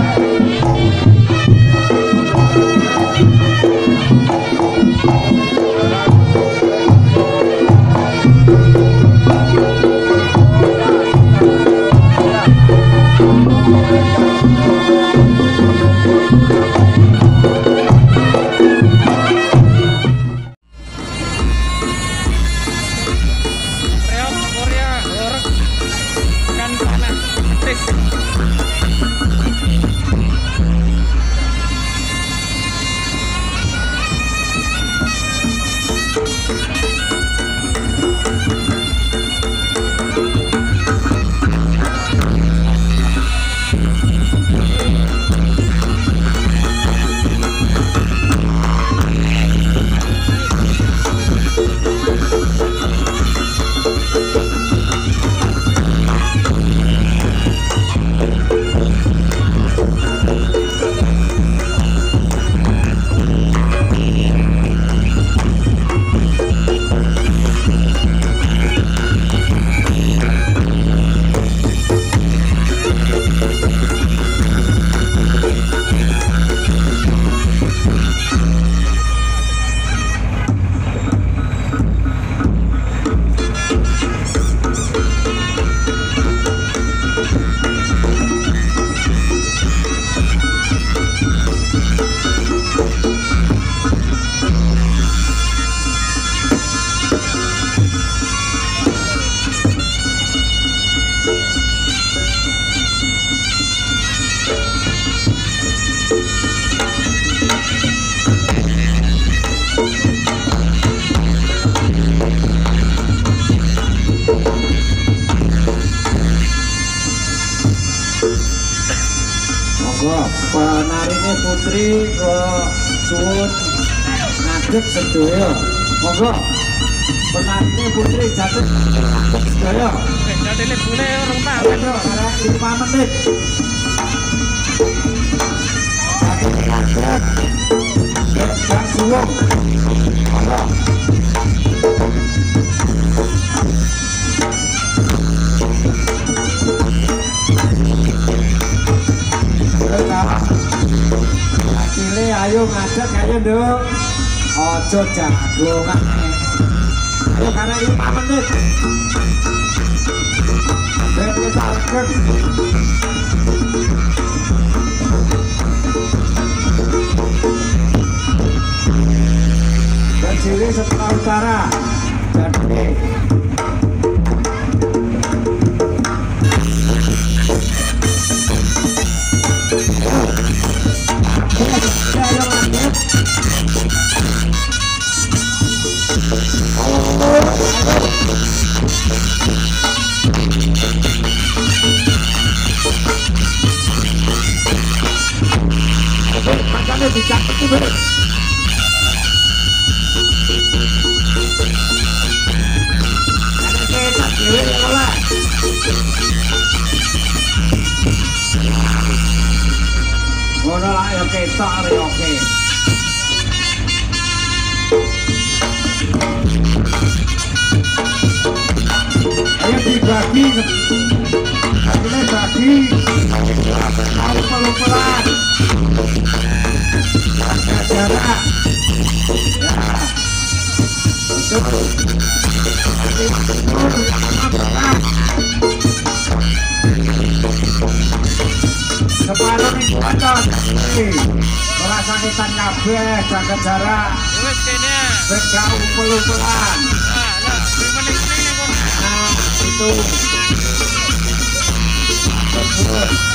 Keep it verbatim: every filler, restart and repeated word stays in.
penarine putri ke suwun ngadeg sedaya. Monggo penarine putri jatuh sedaya. Jatile bule orang tahu. Arek lima menit. Ngadeg. Jatuh suwun. Monggo. Akile ayo ngadeg ayo nduk. Ojo jagongan. Ayo karena lima menit. Ben kita akan. Dan ciri sebelah utara. Jadi makanya dicatat tuh ber. Ada kecat cewek ya lah. Ngono lah ya ketok ya oke. Ayo dibagi. Akhirnya bagi. Harus pelan-pelan. Jaga jarak. Ya. Separuh minggu atas. Merasa kita kabeh jaga jarak. Wes kene. Wes gak pelan-pelan. Ah, lah, meneh-meneh kono. Nah, itu.